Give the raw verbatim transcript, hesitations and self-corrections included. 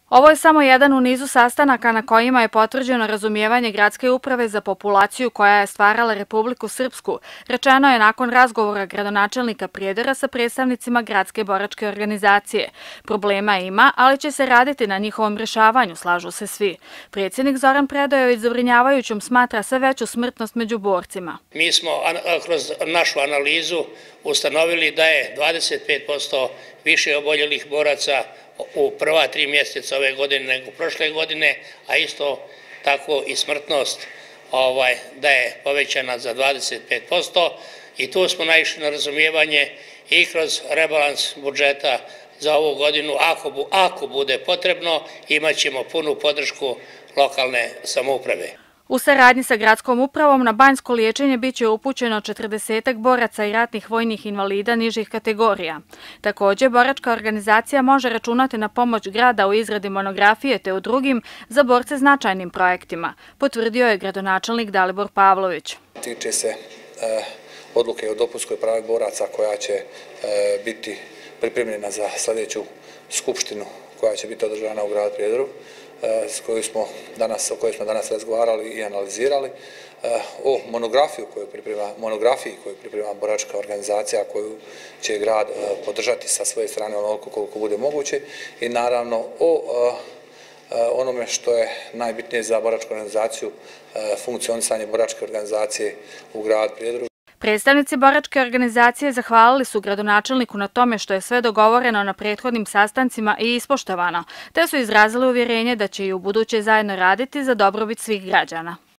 Ovo je samo jedan u nizu sastanaka na kojima je potvrđeno razumijevanje gradske uprave za populaciju koja je stvarala Republiku Srpsku, rečeno je nakon razgovora gradonačelnika Prijedora sa predstavnicima gradske boračke organizacije. Problema ima, ali će se raditi na njihovom rješavanju, slažu se svi. Predsjednik Zoran Predojević zabrinjavajućom smatra sve veću smrtnost među borcima. Mi smo kroz našu analizu ustanovili da je dvadeset pet posto više oboljelih boraca u prva tri mjeseca ove godine nego prošle godine, a isto tako i smrtnost ovaj, da je povećana za dvadeset pet posto i tu smo naišli na razumijevanje i kroz rebalans budžeta za ovu godinu, ako, ako bude potrebno, imat ćemo punu podršku lokalne samouprave. U saradnji sa gradskom upravom na banjsko liječenje biće upućeno četrdesetak boraca i ratnih vojnih invalida nižih kategorija. Također, boračka organizacija može računati na pomoć grada u izradi monografije te u drugim za borce značajnim projektima, potvrdio je gradonačelnik Dalibor Pavlović. Tiče se eh, odluke o dopunskoj pravi boraca koja će eh, biti pripremljena za sljedeću skupštinu koja će biti održana u gradu Prijedoru, s kojoj smo danas, o kojoj smo danas razgovarali i analizirali, o monografiju koju priprema, monografiji koju priprema boračka organizacija koju će grad podržati sa svoje strane onoliko koliko bude moguće i naravno o onome što je najbitnije za boračku organizaciju, funkcionisanje boračke organizacije u gradu Prijedoru. Predstavnici boračke organizacije zahvalili su gradonačelniku na tome što je sve dogovoreno na prethodnim sastancima i ispoštovano, te su izrazili uvjerenje da će i u buduće zajedno raditi za dobrobit svih građana.